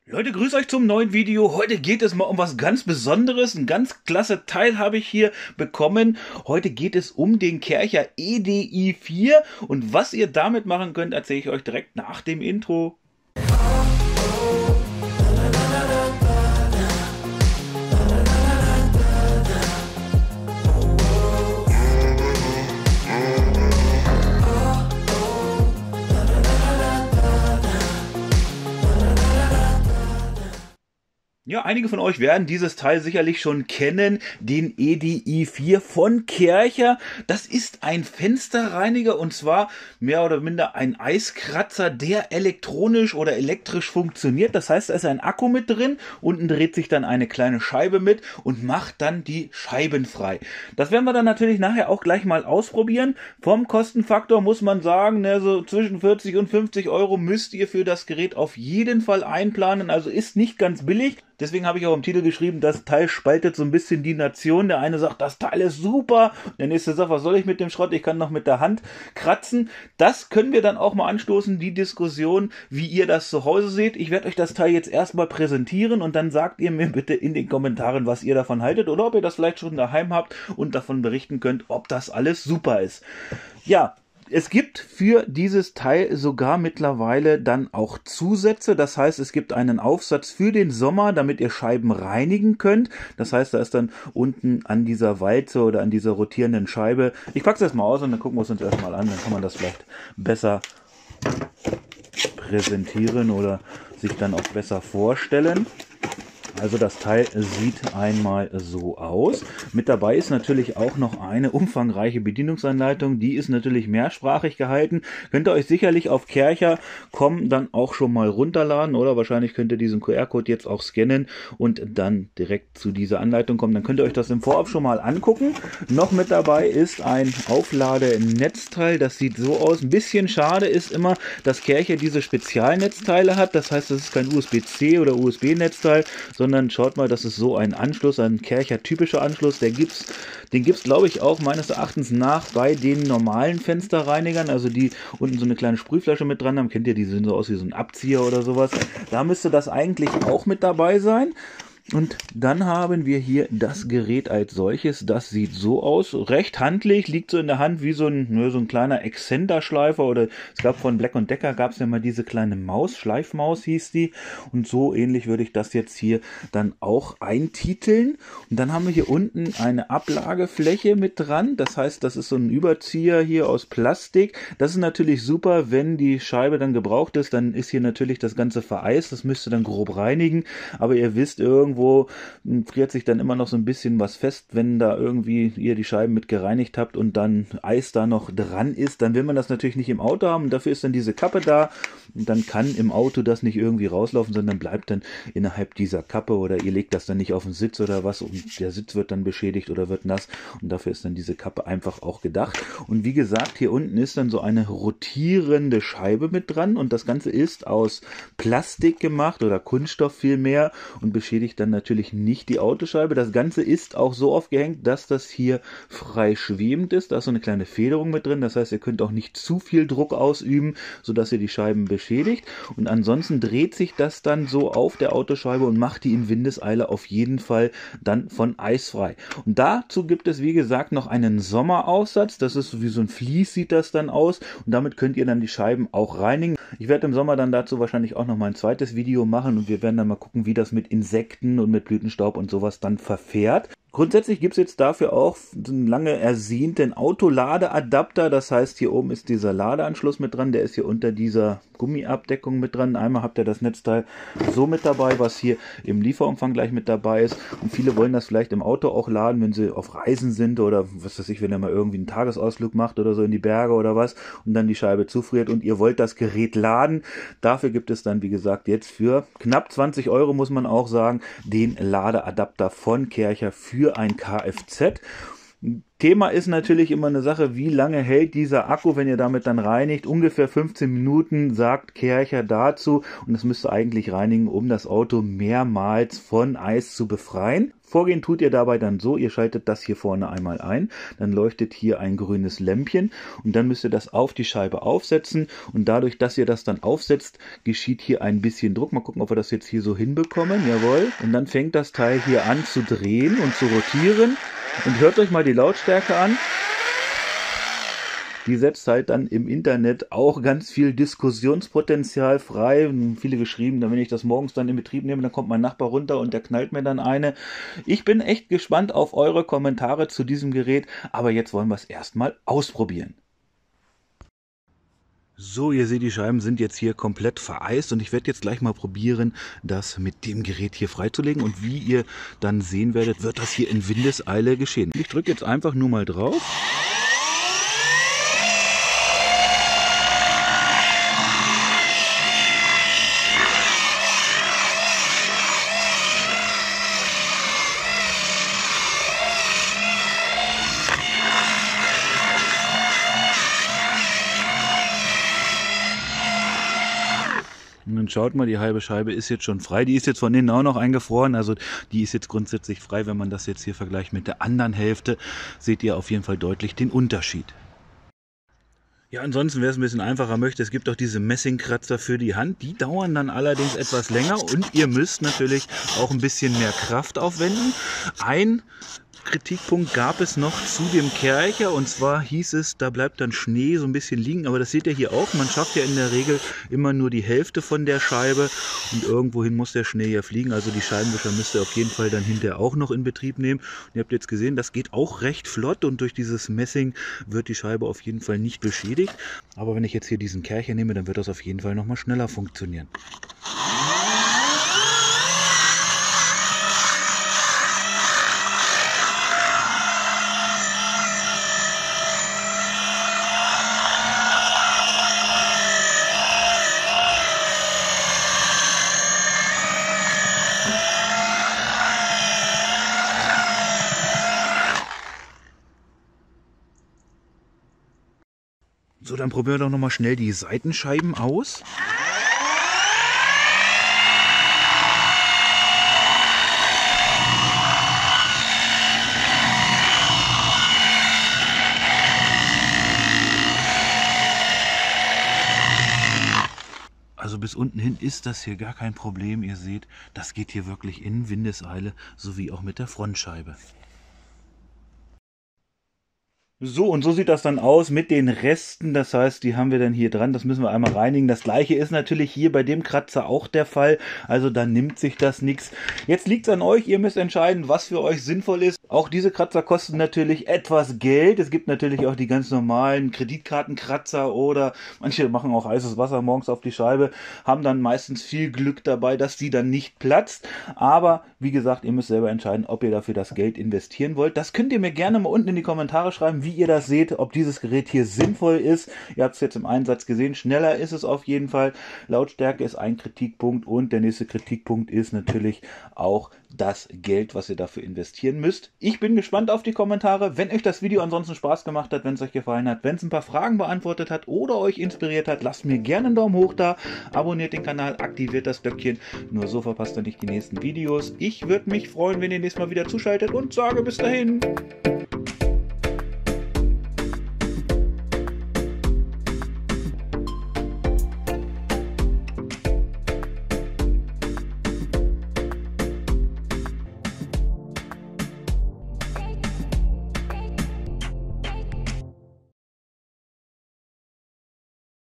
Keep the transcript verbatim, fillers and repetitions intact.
Leute, grüßt euch zum neuen Video. Heute geht es mal um was ganz Besonderes. Ein ganz klasse Teil habe ich hier bekommen. Heute geht es um den Kärcher E D I vier. Und was ihr damit machen könnt, erzähle ich euch direkt nach dem Intro. Ja, einige von euch werden dieses Teil sicherlich schon kennen, den E D I vier von Kärcher. Das ist ein Fensterreiniger und zwar mehr oder minder ein Eiskratzer, der elektronisch oder elektrisch funktioniert. Das heißt, da ist ein Akku mit drin, unten dreht sich dann eine kleine Scheibe mit und macht dann die Scheiben frei. Das werden wir dann natürlich nachher auch gleich mal ausprobieren. Vom Kostenfaktor muss man sagen, ne, so zwischen vierzig und fünfzig Euro müsst ihr für das Gerät auf jeden Fall einplanen, also ist nicht ganz billig. Deswegen habe ich auch im Titel geschrieben, das Teil spaltet so ein bisschen die Nation. Der eine sagt, das Teil ist super. Der nächste sagt, was soll ich mit dem Schrott? Ich kann noch mit der Hand kratzen. Das können wir dann auch mal anstoßen, die Diskussion, wie ihr das zu Hause seht. Ich werde euch das Teil jetzt erstmal präsentieren und dann sagt ihr mir bitte in den Kommentaren, was ihr davon haltet oder ob ihr das vielleicht schon daheim habt und davon berichten könnt, ob das alles super ist. Ja. Es gibt für dieses Teil sogar mittlerweile dann auch Zusätze. Das heißt, es gibt einen Aufsatz für den Sommer, damit ihr Scheiben reinigen könnt. Das heißt, da ist dann unten an dieser Walze oder an dieser rotierenden Scheibe. Ich packe es erstmal aus und dann gucken wir es uns erstmal an. Dann kann man das vielleicht besser präsentieren oder sich dann auch besser vorstellen. Also das Teil sieht einmal so aus. Mit dabei ist natürlich auch noch eine umfangreiche Bedienungsanleitung. Die ist natürlich mehrsprachig gehalten. Könnt ihr euch sicherlich auf Kärcher Punkt com dann auch schon mal runterladen oder wahrscheinlich könnt ihr diesen Q R-Code jetzt auch scannen und dann direkt zu dieser Anleitung kommen. Dann könnt ihr euch das im Vorab schon mal angucken. Noch mit dabei ist ein Aufladenetzteil. Das sieht so aus. Ein bisschen schade ist immer, dass Kärcher diese Spezialnetzteile hat. Das heißt, das ist kein U S B C oder U S B-Netzteil, sondern schaut mal, das ist so ein Anschluss, ein Kärcher typischer Anschluss, der gibt's, den gibt es glaube ich auch meines Erachtens nach bei den normalen Fensterreinigern, also die unten so eine kleine Sprühflasche mit dran haben, kennt ihr, die sehen so aus wie so ein Abzieher oder sowas, da müsste das eigentlich auch mit dabei sein. Und dann haben wir hier das Gerät als solches. Das sieht so aus. Recht handlich, liegt so in der Hand wie so ein, ne, so ein kleiner Exzenterschleifer. Oder es gab von Black und Decker gab es ja mal diese kleine Maus, Schleifmaus hieß die. Und so ähnlich würde ich das jetzt hier dann auch eintiteln. Und dann haben wir hier unten eine Ablagefläche mit dran. Das heißt, das ist so ein Überzieher hier aus Plastik. Das ist natürlich super, wenn die Scheibe dann gebraucht ist. Dann ist hier natürlich das Ganze vereist. Das müsste dann grob reinigen. Aber ihr wisst, irgendwie Irgendwo friert sich dann immer noch so ein bisschen was fest, wenn da irgendwie ihr die Scheiben mit gereinigt habt und dann Eis da noch dran ist, dann will man das natürlich nicht im Auto haben und dafür ist dann diese Kappe da und dann kann im Auto das nicht irgendwie rauslaufen, sondern bleibt dann innerhalb dieser Kappe oder ihr legt das dann nicht auf den Sitz oder was und der Sitz wird dann beschädigt oder wird nass und dafür ist dann diese Kappe einfach auch gedacht. Und wie gesagt, hier unten ist dann so eine rotierende Scheibe mit dran und das Ganze ist aus Plastik gemacht oder Kunststoff vielmehr und beschädigt dann natürlich nicht die Autoscheibe. Das Ganze ist auch so aufgehängt, dass das hier frei schwebend ist. Da ist so eine kleine Federung mit drin. Das heißt, ihr könnt auch nicht zu viel Druck ausüben, sodass ihr die Scheiben beschädigt. Und ansonsten dreht sich das dann so auf der Autoscheibe und macht die in Windeseile auf jeden Fall dann von Eis frei. Und dazu gibt es, wie gesagt, noch einen Sommeraufsatz. Das ist wie so ein Vlies, sieht das dann aus. Und damit könnt ihr dann die Scheiben auch reinigen. Ich werde im Sommer dann dazu wahrscheinlich auch noch mal ein zweites Video machen und wir werden dann mal gucken, wie das mit Insekten und mit Blütenstaub und sowas dann verfährt. Grundsätzlich gibt es jetzt dafür auch einen lange ersehnten Autoladeadapter. Das heißt, hier oben ist dieser Ladeanschluss mit dran. Der ist hier unter dieser Gummiabdeckung mit dran. Einmal habt ihr das Netzteil so mit dabei, was hier im Lieferumfang gleich mit dabei ist. Und viele wollen das vielleicht im Auto auch laden, wenn sie auf Reisen sind oder was weiß ich, wenn ihr mal irgendwie einen Tagesausflug macht oder so in die Berge oder was und dann die Scheibe zufriert und ihr wollt das Gerät laden. Dafür gibt es dann, wie gesagt, jetzt für knapp zwanzig Euro, muss man auch sagen, den Ladeadapter von Kärcher für ein Kfz. Thema ist natürlich immer eine Sache, wie lange hält dieser Akku, wenn ihr damit dann reinigt. Ungefähr fünfzehn Minuten, sagt Kärcher dazu. Und das müsst ihr eigentlich reinigen, um das Auto mehrmals von Eis zu befreien. Vorgehen tut ihr dabei dann so, ihr schaltet das hier vorne einmal ein, dann leuchtet hier ein grünes Lämpchen und dann müsst ihr das auf die Scheibe aufsetzen und dadurch, dass ihr das dann aufsetzt, geschieht hier ein bisschen Druck. Mal gucken, ob wir das jetzt hier so hinbekommen, jawohl. Und dann fängt das Teil hier an zu drehen und zu rotieren und hört euch mal die Lautstärke an. Die setzt halt dann im Internet auch ganz viel Diskussionspotenzial frei. Viele geschrieben, wenn ich das morgens dann in Betrieb nehme, dann kommt mein Nachbar runter und der knallt mir dann eine. Ich bin echt gespannt auf eure Kommentare zu diesem Gerät, aber jetzt wollen wir es erstmal ausprobieren. So, ihr seht, die Scheiben sind jetzt hier komplett vereist und ich werde jetzt gleich mal probieren, das mit dem Gerät hier freizulegen und wie ihr dann sehen werdet, wird das hier in Windeseile geschehen. Ich drücke jetzt einfach nur mal drauf. Und dann schaut mal, die halbe Scheibe ist jetzt schon frei. Die ist jetzt von innen auch noch eingefroren. Also die ist jetzt grundsätzlich frei. Wenn man das jetzt hier vergleicht mit der anderen Hälfte, seht ihr auf jeden Fall deutlich den Unterschied. Ja, ansonsten, wer es ein bisschen einfacher möchte, es gibt auch diese Messingkratzer für die Hand. Die dauern dann allerdings etwas länger und ihr müsst natürlich auch ein bisschen mehr Kraft aufwenden. Ein Kritikpunkt gab es noch zu dem Kärcher und zwar hieß es, da bleibt dann Schnee so ein bisschen liegen, aber das seht ihr hier auch, man schafft ja in der Regel immer nur die Hälfte von der Scheibe und irgendwohin muss der Schnee ja fliegen, also die Scheibenwischer müsst ihr auf jeden Fall dann hinterher auch noch in Betrieb nehmen. Und ihr habt jetzt gesehen, das geht auch recht flott und durch dieses Messing wird die Scheibe auf jeden Fall nicht beschädigt, aber wenn ich jetzt hier diesen Kärcher nehme, dann wird das auf jeden Fall nochmal schneller funktionieren. So, dann probieren wir doch nochmal schnell die Seitenscheiben aus. Also bis unten hin ist das hier gar kein Problem. Ihr seht, das geht hier wirklich in Windeseile, sowie auch mit der Frontscheibe. So, und so sieht das dann aus mit den Resten, das heißt, die haben wir dann hier dran, das müssen wir einmal reinigen. Das gleiche ist natürlich hier bei dem Kratzer auch der Fall, also da nimmt sich das nichts. Jetzt liegt es an euch, ihr müsst entscheiden, was für euch sinnvoll ist. Auch diese Kratzer kosten natürlich etwas Geld. Es gibt natürlich auch die ganz normalen Kreditkartenkratzer oder manche machen auch heißes Wasser morgens auf die Scheibe, haben dann meistens viel Glück dabei, dass die dann nicht platzt. Aber wie gesagt, ihr müsst selber entscheiden, ob ihr dafür das Geld investieren wollt. Das könnt ihr mir gerne mal unten in die Kommentare schreiben, wie ihr das seht, ob dieses Gerät hier sinnvoll ist. Ihr habt es jetzt im Einsatz gesehen, schneller ist es auf jeden Fall. Lautstärke ist ein Kritikpunkt und der nächste Kritikpunkt ist natürlich auch das Geld, was ihr dafür investieren müsst. Ich bin gespannt auf die Kommentare. Wenn euch das Video ansonsten Spaß gemacht hat, wenn es euch gefallen hat, wenn es ein paar Fragen beantwortet hat oder euch inspiriert hat, lasst mir gerne einen Daumen hoch da, abonniert den Kanal, aktiviert das Glöckchen, nur so verpasst ihr nicht die nächsten Videos. Ich würde mich freuen, wenn ihr nächstes Mal wieder zuschaltet und sage bis dahin.